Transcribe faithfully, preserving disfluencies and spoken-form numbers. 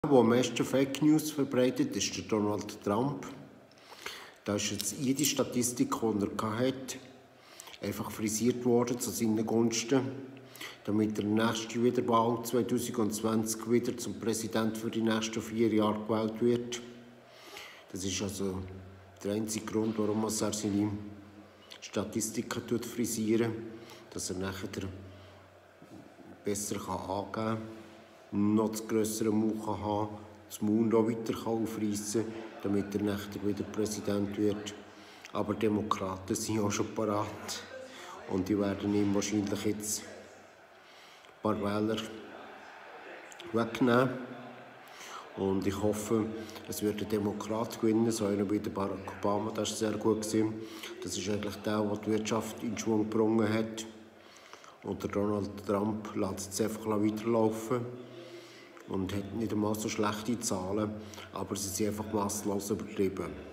Der am meisten Fake News verbreitet, ist der Donald Trump. Da ist jetzt jede Statistik, die er hatte, einfach frisiert worden zu seinen Gunsten, damit er nächste Wiederwahl zwanzig zwanzig wieder zum Präsident für die nächsten vier Jahre gewählt wird. Das ist also der einzige Grund, warum er seine Statistiken frisieren kann, dass er nachher besser angeben kann, noch das grössere Mund haben kann, das Mund auch weiter aufreissen kann, damit er nachher wieder Präsident wird. Aber Demokraten sind auch schon parat und die werden ihm wahrscheinlich jetzt ein paar Wähler wegnehmen. Und ich hoffe, es wird ein Demokrat gewinnen, so einer wie Barack Obama, das war sehr gut. Das ist eigentlich der, der die Wirtschaft in Schwung gebracht hat. Und der Donald Trump lässt es einfach weiterlaufen und hat nicht einmal so schlechte Zahlen, aber sie sind einfach masslos übertrieben.